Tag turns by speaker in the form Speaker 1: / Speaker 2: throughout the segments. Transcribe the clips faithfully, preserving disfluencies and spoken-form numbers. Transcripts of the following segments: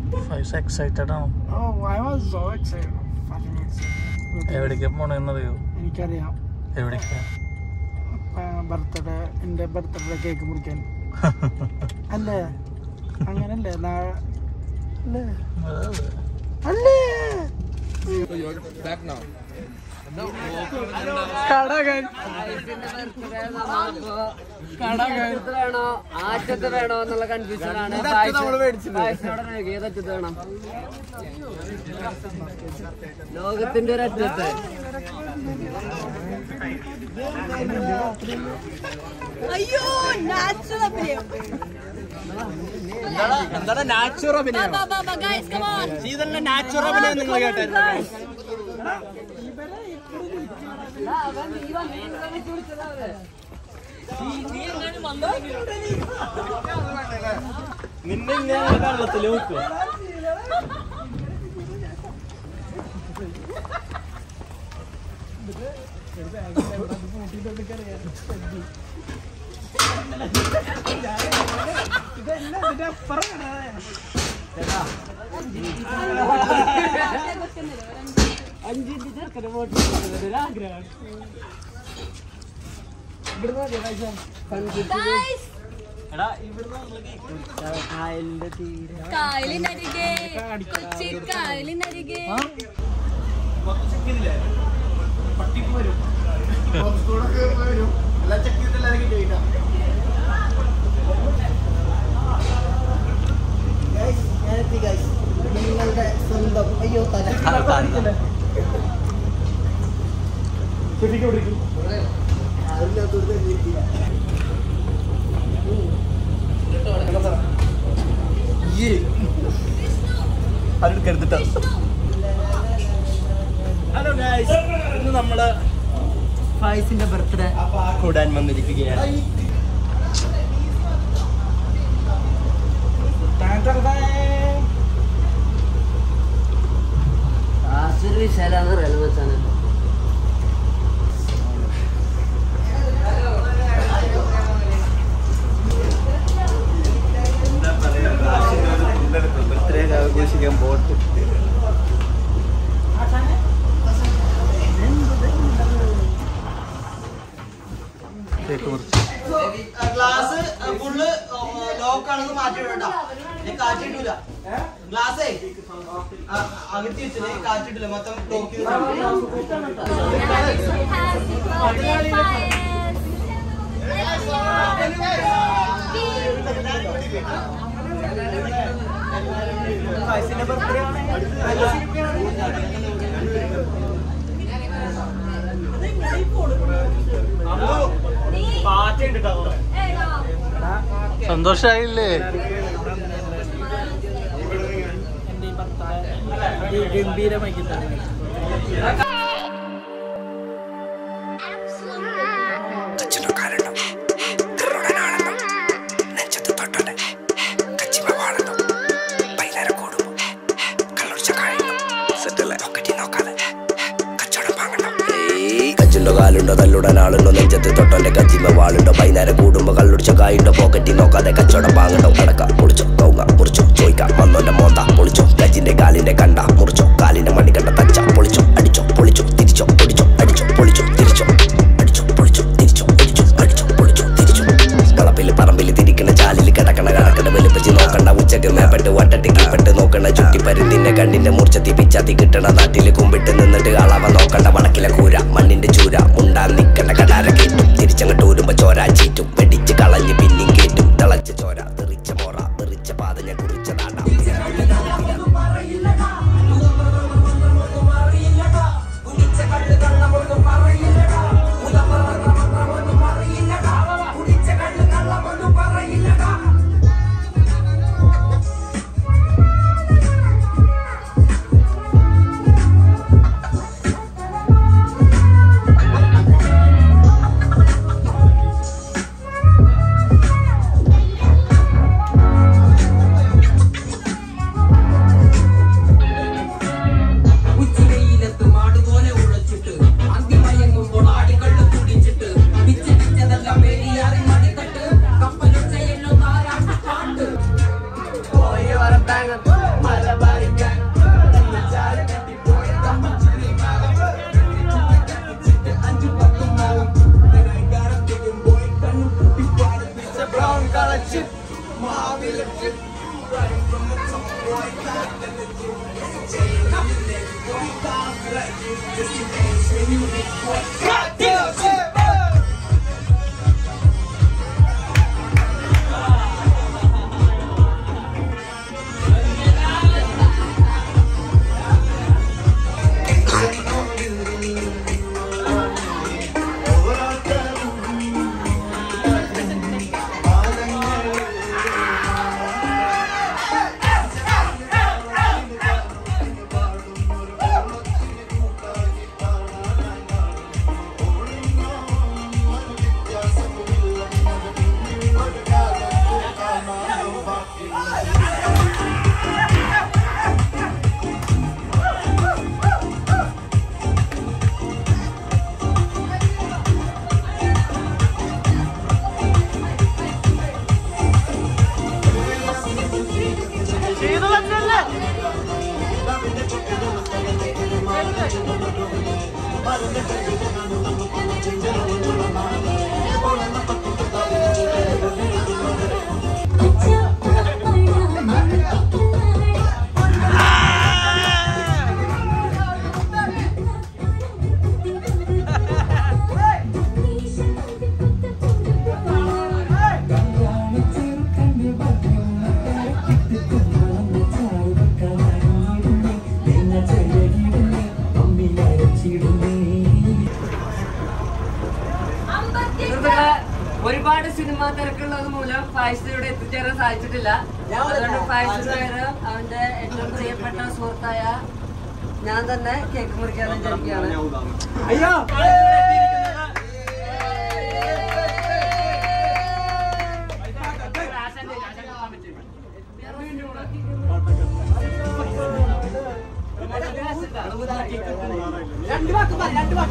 Speaker 1: Five excited ആണോ?
Speaker 2: Oh, I was so excited. Fucking excited.
Speaker 1: എവിടേക്കാ പോണെന്നറിയോ?
Speaker 2: എനിക്കറിയാം.
Speaker 1: എവിടേക്കാ?
Speaker 2: ബർത്ത്ഡേ എൻ്റെ ബർത്ത്ഡേ കേക്ക് മുറിക്കാൻ. അല്ലേ? അങ്ങനല്ലേ? അല്ലേ? അല്ലേ?
Speaker 3: Back now.
Speaker 2: കടകൻ
Speaker 4: വേണോ ആറ്റത്ത് വേണോ എന്നുള്ള കൺഫ്യൂഷൻ ആണ്. ഏതറ്റത്ത് വേണം? ലോകത്തിന്റെ ഒരു അറ്റത്ത്.
Speaker 5: അയ്യോ നാച്ചുറൽ അഭിനയം.
Speaker 3: എന്താണ് നാച്ചുറൽ അഭിനയം? ഇതല്ല നാച്ചുറൽ അഭിനയം. നിങ്ങൾ കേട്ടായിരുന്നു? നിന്നെ ഇങ്ങനെ കള്ളത്തില് നോക്കുക.
Speaker 4: അഞ്ചിന്റെ ചെറുക്കനെ വോട്ട് ഒരാഗ്രഹം.
Speaker 5: കായലിനരികെ കൊച്ചി കായലിനരികെ
Speaker 4: നിങ്ങളുടെ സ്വന്തം അയ്യോ തല
Speaker 3: ഹലോ ഗൈസ്, ഇന്ന് നമ്മള് ഫായിസിന്റെ ബർത്ത്ഡേ കൂടാൻ വന്നിരിക്കുകയാണ്.
Speaker 4: ആശുപത്രി വിശാലാണ് റെയിൽവേ ചാനൽ.
Speaker 3: ബർത്ത്ഡേ ആഘോഷിക്കാൻ പോട്ട്
Speaker 6: ഗ്ലാസ് ഫുള്ള് ലോക്കാണെന്ന് മാറ്റി വിടണ്ട. കാറ്റിട്ടില്ല. ഗ്ലാസേ അകറ്റി വെച്ചത് കാറ്റിട്ടില്ല. മൊത്തം ലോക്ക്
Speaker 1: സന്തോഷായില്ലേ?
Speaker 2: ഗംഭീരമായി
Speaker 7: കാലുണ്ടോ തല്ലുടനാളുണ്ടോ നെഞ്ചത്ത് തൊട്ടോന്റെ കച്ചിമ വാളുണ്ടോ വൈകുന്നേരം കൂടുമ്പോ കള്ളുടിച്ച കായുണ്ടോ പോക്കറ്റി നോക്കാതെ കച്ചവടം പാങ്ങണ്ടോ അടക്ക പൊളിച്ചോ കൗങ്ങ മുറിച്ചോ ചോയ്ക്ക വന്നോന്റെ മോന്ത പൊളിച്ചോ കജിന്റെ കാലിന്റെ കണ്ട മുറിച്ചോ കാലിന്റെ മണിക്കണ്ട തച്ച പൊളിച്ചോ അടിച്ചോ പൊളിച്ചോ തിരിച്ചോ പൊടിച്ചോ അടിച്ചോ പൊളിച്ചോ തിരിച്ചോ അടിച്ചോ പൊളിച്ചോ തിരിച്ചോ അടിച്ചോ അടിച്ചോ പൊളിച്ചോ തിരിച്ചോ കളപ്പില് പറമ്പില് തിരിക്കണ ചാലില് കിടക്കണ കടക്കണ വെളുപ്പിച്ച് നോക്കണ്ട ഉച്ചക്ക് മേപ്പെട്ട് വട്ടട്ടി കീപ്പെട്ട് നോക്കണ ചുറ്റി പരുന്തിന്റെ കണ്ണിന്റെ മൂർച്ചത്തി പിച്ചാത്തി കിട്ടണ നാട്ടില് കുമ്പിട്ട് നിന്നിട്ട് അളവ നോക്കണ്ട വടക്കിലെ കൂര മണ്ണിന്റെ ചൂര മുണ്ടാൻ നിക്കണ്ട കടാര കേട്ടും തിരിച്ചങ്ങട്ട് ഊരുമ്പോ ചോര ചീറ്റും വെടിച്ച് കളഞ്ഞ് പിന്നെയും കേട്ടും തിളച്ച ചോര തെറിച്ച മോറ തെറിച്ച പാതഞ്ഞ കുറിച്ച നാട
Speaker 4: ഒരുപാട് സിനിമ തിരക്കുള്ളത് മൂലം ഫായിസ് ഇവിടെ എത്തിച്ചേരാൻ സാധിച്ചിട്ടില്ല. അതുകൊണ്ട് ഫായിസിന് പകരം അവന്റെ ഏറ്റവും പ്രിയപ്പെട്ട സുഹൃത്തായ ഞാൻ തന്നെ കേക്ക് മുറിക്കാൻ വിചാരിക്കുകയാണ്.
Speaker 3: അയ്യോ രണ്ട് വാക്ക് പറ രണ്ട് വാക്ക്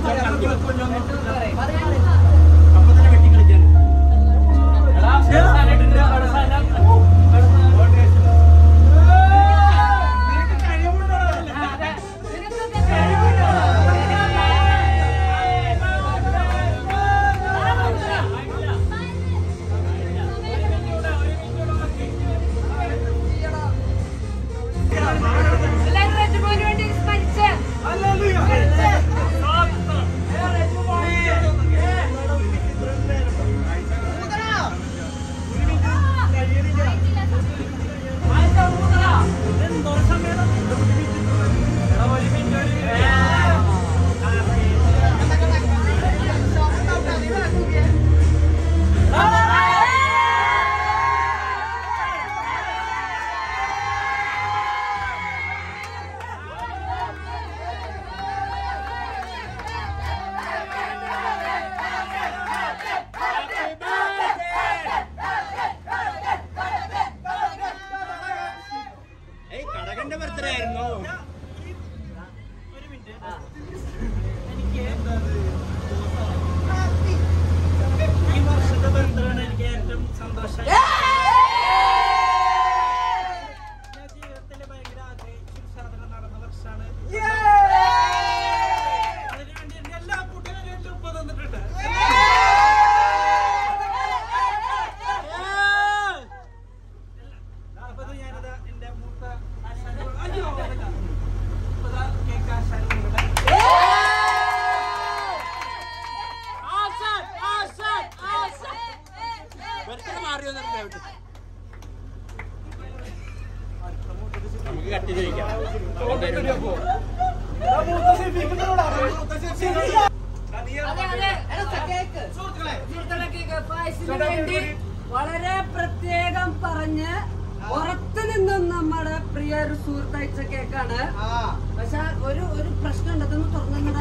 Speaker 4: വളരെ പ്രത്യേകം പറഞ്ഞ് പുറത്തു നിന്നും നമ്മുടെ പ്രിയ ഒരു സുഹൃത്തയച്ച കേക്കാണ്. പക്ഷെ ഒരു ഒരു പ്രശ്നം ഉണ്ട്, അതൊന്ന് തുറന്നിട്ടാ.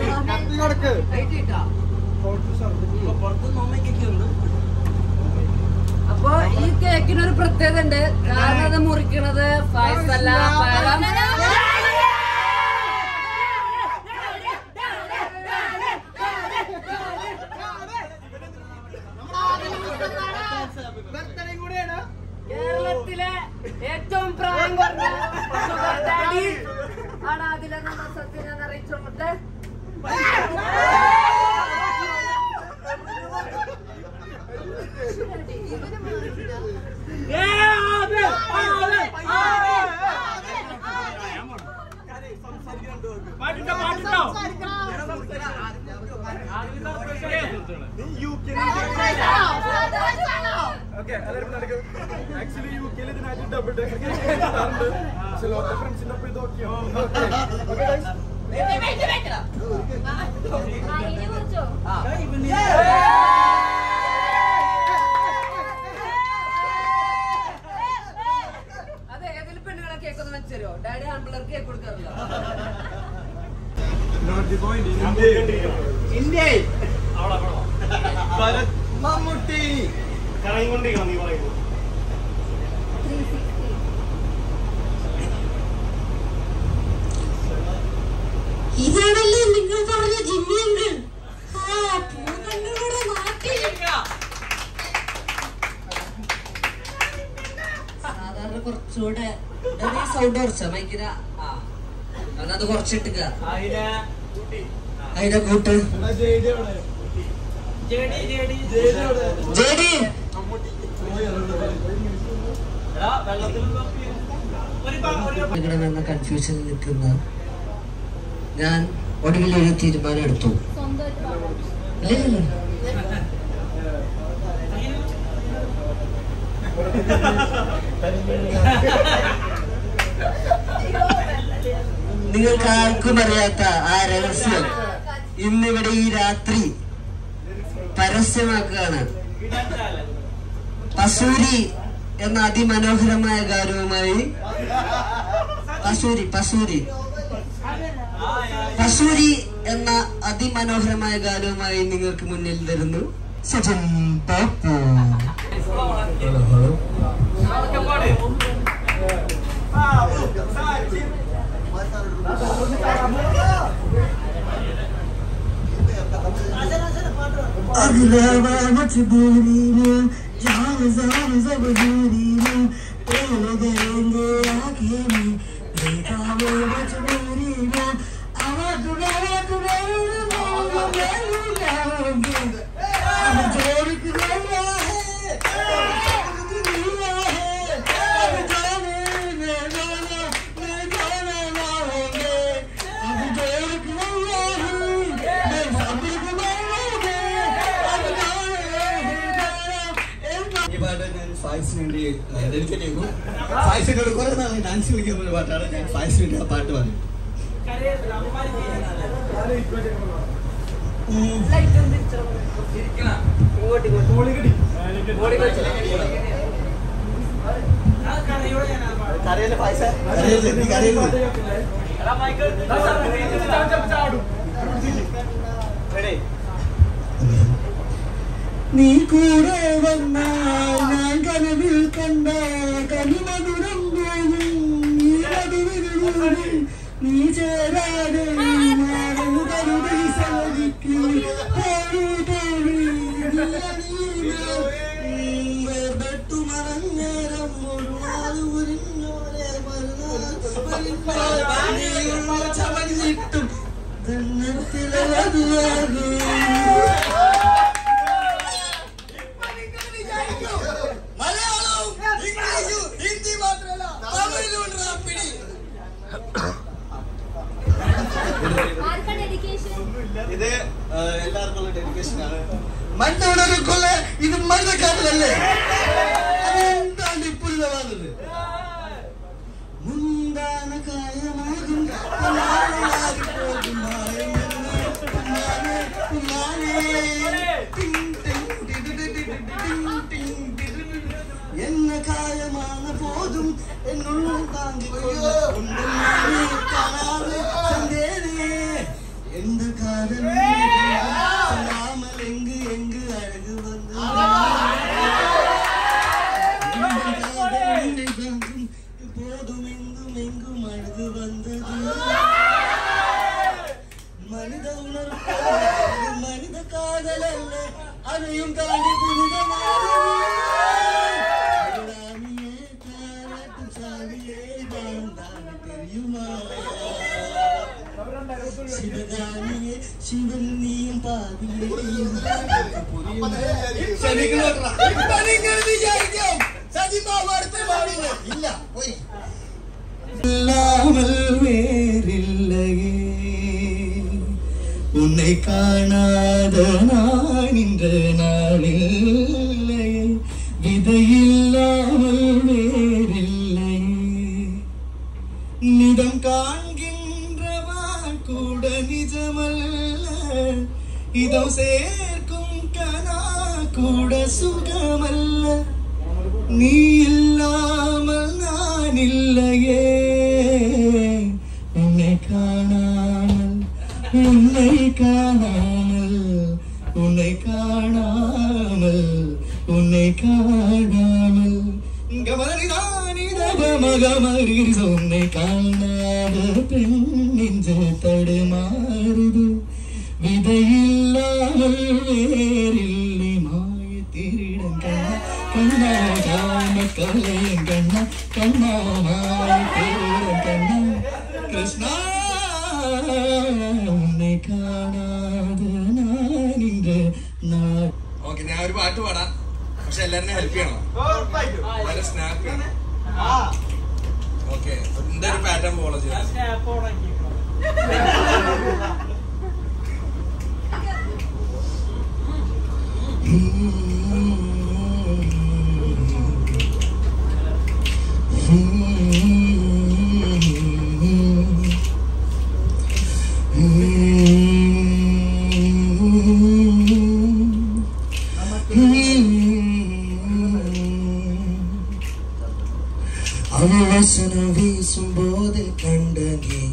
Speaker 4: അപ്പൊ ഈ കേക്കിനൊരു പ്രത്യേകത ഉണ്ട്. കാരണം അത് മുറിക്കണത് ഫായിസല്ല, പഴം. കേരളത്തിലെ ഏറ്റവും പ്രായം കുറഞ്ഞ ആണ് അതിലെ നമ്മൾ സത്യം ഞാൻ അറിയിച്ചോട്ടെ. അതെ ഏതെങ്കിലും പെണ്ണുങ്ങളെ കേക്ക് ഒന്ന് വെച്ചു തരുമോ? ഡാഡി ആൺപിള്ളേർക്ക് കേക്ക് കൊടുക്കാറില്ല.
Speaker 6: ഇന്ത്യ മമ്മൂട്ടി കറങ്ങിക്കൊണ്ടിരിക്കണം നീ പറയുന്നത്.
Speaker 5: ഇതാണല്ലേ നിങ്ങൾ പറഞ്ഞ ജിമ്മിയങ്ങൾ.
Speaker 4: സാധാരണ കുറച്ചുകൂടെ സൗണ്ട് കുറച്ച മൈക്കിന അത് കുറച്ചിട്ടുക അതിന്റെ കൂട്ട് എന്ന കൺഫ്യൂഷൻ നിൽക്കുന്ന ഞാൻ ഒടുവിൽ ഒരു തീരുമാനം എടുത്തു. നിങ്ങൾക്ക് ആർക്കും അറിയാത്ത ആ രഹസ്യം ഇന്നിവിടെ ഈ രാത്രി പരസ്യമാക്കുകയാണ്. പസൂരി എന്ന അതിമനോഹരമായ ഗാനവുമായി പസൂരി പസൂരി പസൂരി എന്ന അതിമനോഹരമായ ഗാനവുമായി നിങ്ങൾക്ക് മുന്നിൽ തരുന്നു സജൻ പാപ്പു. अगला मजबूरी में जान जान सब दूरी में बोल देंगे आगे में बेटा वो मजबूरी में आवाज मेरा तुम्हें अब जोर के रहा है दुनिया है अब जाने में जाना मैं जाने ना होंगे अब जोर के रहा है मैं सब ഫായ്സിന് വേണ്ടി ഡെഡിക്കേറ്റ് ചെയ്തു. ഫായ്സിനോട് കുറെ നാൾ ഡാൻസ് കളിക്കുന്ന ഒരു പാട്ടാണ്. ഞാൻ ഫായ്സിന് വേണ്ടി ആ പാട്ട് പാടി. കരയല്ലേ ഫായ്സ? കരയല്ലേ? നീ കരയല്ലേ? നീ കൂടെ വന്നാൽ ഞാൻ കനവിൽ കണ്ട കനിമധുരം പോലും നീ മധുവിനും നീ ചേരാതെ കരുതി സവതിക്ക് പോഴു പോഴി വേർപെട്ടു മറഞ്ഞേരം ഒരു നാല് ഉരിഞ്ഞോരെ മരുന്നാൾ ചവഞ്ഞിട്ടും തന്നത്തിലെ വധുവാകൂ. ഇത് എല്ലാവർക്കുള്ള ഡെഡിക്കേഷൻ ആണ്. മറ്റൊരുക്കുള്ള ഇത് മരുന്നക്കാരല്ലേ? അതെന്താണ് ഇപ്പോഴുള്ള വന്നത്? മുന്താന കായമാകും എന്ന കായമാണ് പോതും എന്നുള്ളും താങ്ങിക്കൊണ്ടേ കാണാതെ എന്റെ കാതലാമൽ എങ്ക് എങ്ക് അഴക് വന്ന് പോതും എങ്കും എങ്കും അഴക് വന്നത് മനിത ഉണർവ് മനിത കാതലല്ലേ അതെയും താണ്ടി പുനിതമാണിയേ താരത്തും സാവിയേ താണ്ടാണ് തെരിയുമാ ശിവഗാനിയെ ശിവൻ നീയും പാതിയേയും ഇല്ല പോയി ഇല്ലാമൽ വേറില്ലയേ ഉന്നെ കാണാതെ നാനിன்ற നാളില്ലയേ വിതയില്ലാമൽ വേറില്ലയേ
Speaker 6: நிதம் காண்கின்றவன் கூட நிஜமல்ல இதம் சேர்க்கும் கனா கூட சுகமல்ல நீ இல்லாமல் நான் இல்லையே உன்னை காணாமல் உன்னை காணாமல் உன்னை காணாமல் உன்னை காணாமல் உன்னை காணாத பெண் நெஞ்சு தடுமாறுது விதையில்லாமல் வேறில்லை மாய திருடன் கண்ணா கண்ணா கலையன் கண்ணா கண்ணா மாய திருடன் கண்ணா கிருஷ்ணா ഉന്നെ കാണാതെ ഞാൻ ഇന്ന് നാ ഓക്കെ ഞാൻ ഒരു പാട്ട് പാടാം പക്ഷെ എല്ലാവരും ഹെൽപ്പ് ചെയ്യണം വളരെ സ്നാപ്പ് ചെയ്യണം ഓക്കെ എന്താ ഒരു പാറ്റേൺ ഫോളോ ചെയ്യാം അവസന വീസുമ്പോതെ കണ്ടനേ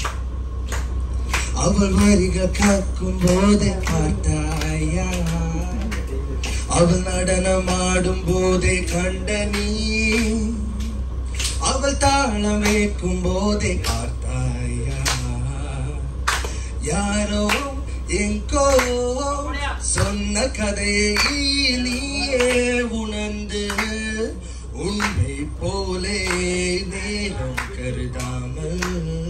Speaker 6: അവൾ വരിക കാക്കുമ്പോതെ പാട്ടായ അവൾ നടനമാടുമ്പോതെ കണ്ടനീ അവൾ താളമേക്കുമ്പോതെ പാട്ടായ യാരോ എങ്കോ சொன்ன கதையை நீயே உணர்ந்து உன்னை போலே நேரம் கருதாமல்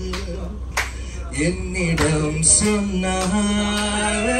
Speaker 6: என்னிடம் சொன்னாயே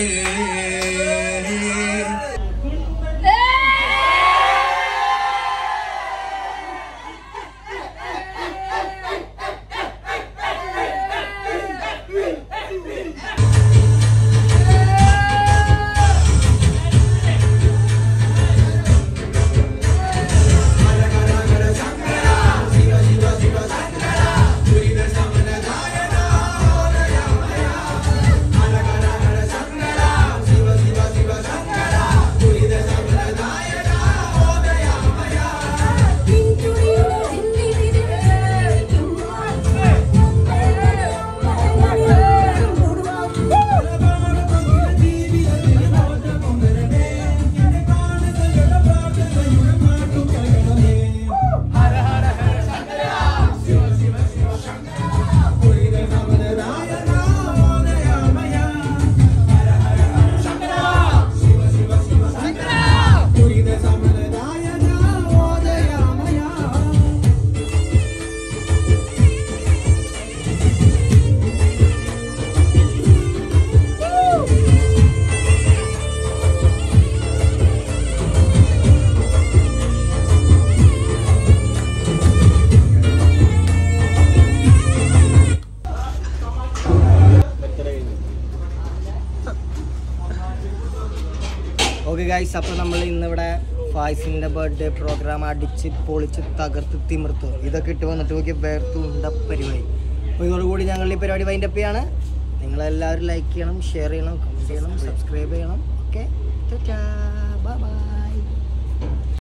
Speaker 3: ഓക്കെ ഗൈസ്, അപ്പോൾ നമ്മൾ ഇന്നിവിടെ ഫായ്സിൻ്റെ ബർത്ത്ഡേ പ്രോഗ്രാം അടിച്ച് പൊളിച്ച് തകർത്ത് തിമിർത്ത് ഇതൊക്കെ ഇട്ട് വന്നിട്ട് നോക്കി വേർത്ത് ഉണ്ട പരിപാടി. അപ്പോൾ ഇതോടുകൂടി ഞങ്ങൾ ഈ പരിപാടി വൈൻഡപ്പ് ചെയ്യാണ്. നിങ്ങളെല്ലാവരും ലൈക്ക് ചെയ്യണം, ഷെയർ ചെയ്യണം, കമൻറ്റ് ചെയ്യണം, സബ്സ്ക്രൈബ് ചെയ്യണം. Okay, bye by.